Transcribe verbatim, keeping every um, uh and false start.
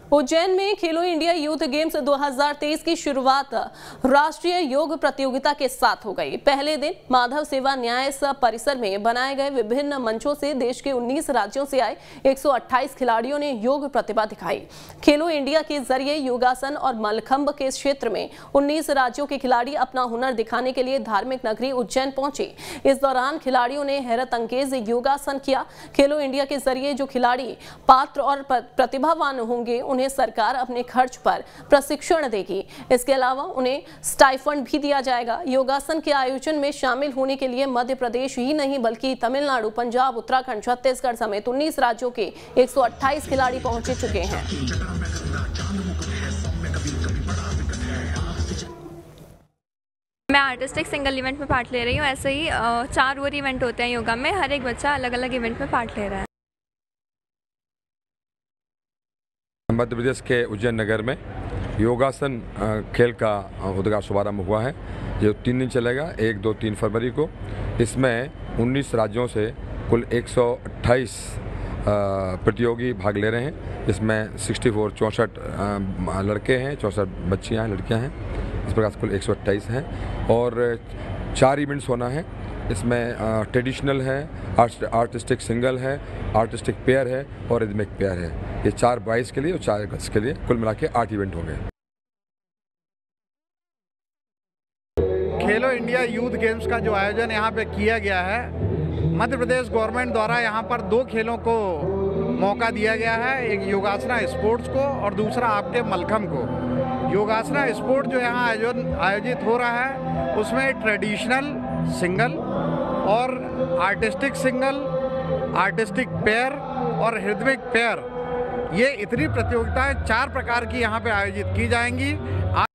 उज्जैन में खेलो India youth games दो हज़ार तेईस की शुरुआत राष्ट्रीय योग प्रतियोगिता के साथ हो गई। पहले दिन माधव सेवा न्याय परिसर में बनाए गए विभिन्न मंचों से देश के उन्नीस राज्यों से आए एक सौ अट्ठाईस खिलाड़ियों ने योग प्रतिभा दिखाई। खेलो इंडिया के जरिए योगासन और मलखंब के क्षेत्र में उन्नीस राज्यों के खिलाड़ी अपना हुनर दिखाने के लिए धार्मिक नगरी उज्जैन पहुंचे। इस दौरान खिलाड़ियों ने हैरत अंगेज योगासन किया। खेलो इंडिया के जरिए जो खिलाड़ी पात्र और प्रतिभावान होंगे उन्हें सरकार अपने खर्च पर प्रशिक्षण देगी। इसके अलावा उन्हें स्टाइफंड भी दिया जाएगा। योगासन के आयोजन में शामिल होने के लिए मध्य प्रदेश ही नहीं बल्कि तमिलनाडु, पंजाब, उत्तराखंड, छत्तीसगढ़ समेत उन्नीस राज्यों के एक सौ अट्ठाईस खिलाड़ी पहुंच चुके हैं। मैं आर्टिस्टिक सिंगल इवेंट में पार्ट ले रही हूँ। ऐसे ही चार और इवेंट होते हैं योगा में, हर एक बच्चा अलग अलग इवेंट में पार्ट ले रहा है। मध्य प्रदेश के उज्जैन नगर में योगासन खेल का उद्घाटन शुभारंभ हुआ है, जो तीन दिन चलेगा, एक दो तीन फरवरी को। इसमें उन्नीस राज्यों से कुल एक सौ अट्ठाईस प्रतियोगी भाग ले रहे हैं। इसमें सिक्सटी फोर चौंसठ लड़के हैं, चौंसठ बच्चियाँ हैं, लड़कियाँ हैं। इस प्रकार से कुल एक सौ अट्ठाईस हैं और चार इवेंट्स होना है। इसमें ट्रेडिशनल है, आर्टिस्टिक सिंगल है, आर्टिस्टिक पेयर है और रिदमिक पेयर है। ये चार बॉयज़ के लिए और चार गर्ल्स के लिए कुल मिला के आठ इवेंट होंगे। खेलो इंडिया यूथ गेम्स का जो आयोजन यहाँ पे किया गया है, मध्य प्रदेश गवर्नमेंट द्वारा यहाँ पर दो खेलों को मौका दिया गया है। एक योगासना स्पोर्ट्स को और दूसरा आपके मलखंब को। योगासना स्पोर्ट जो यहाँ आयोजन आयोजित हो रहा है उसमें ट्रेडिशनल सिंगल और आर्टिस्टिक सिंगल, आर्टिस्टिक पेयर और रिदमिक पेयर, ये इतनी प्रतियोगिताएं चार प्रकार की यहाँ पे आयोजित की जाएंगी।